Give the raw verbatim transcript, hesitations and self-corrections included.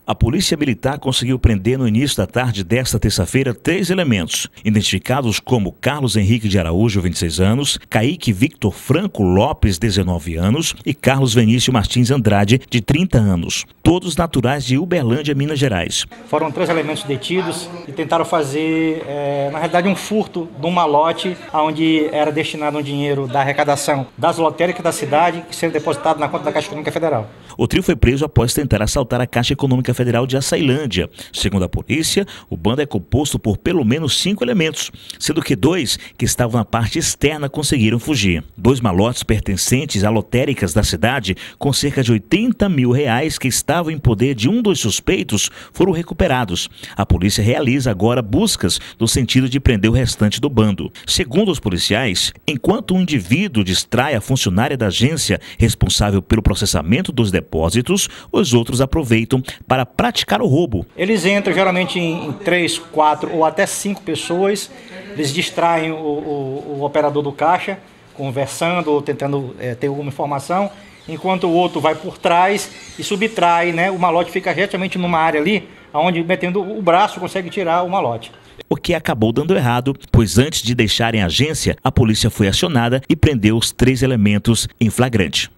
A Polícia Militar conseguiu prender no início da tarde desta terça-feira três elementos, identificados como Carlos Henrique de Araújo, vinte e seis anos, Kaique Victor Franco Lopes, dezenove anos e Carlos Venício Martins Andrade, de trinta anos, todos naturais de Uberlândia, Minas Gerais. Foram três elementos detidos e tentaram fazer, é, na realidade, um furto de um malote onde era destinado um dinheiro da arrecadação das lotéricas da cidade, que seria depositado na conta da Caixa Econômica Federal. O trio foi preso após tentar assaltar a Caixa Econômica Federal de Açailândia. Segundo a polícia, o bando é composto por pelo menos cinco elementos, sendo que dois que estavam na parte externa conseguiram fugir. Dois malotes pertencentes a lotéricas da cidade, com cerca de oitenta mil reais que estavam em poder de um dos suspeitos, foram recuperados. A polícia realiza agora buscas no sentido de prender o restante do bando. Segundo os policiais, enquanto um indivíduo distrai a funcionária da agência responsável pelo processamento dos depósitos, os outros aproveitam para praticar o roubo. Eles entram geralmente em, em três, quatro ou até cinco pessoas, eles distraem o, o, o operador do caixa, conversando ou tentando é, ter alguma informação, enquanto o outro vai por trás e subtrai, né? O malote fica retamente numa área ali, onde metendo o braço consegue tirar o malote. O que acabou dando errado, pois antes de deixarem a agência, a polícia foi acionada e prendeu os três elementos em flagrante.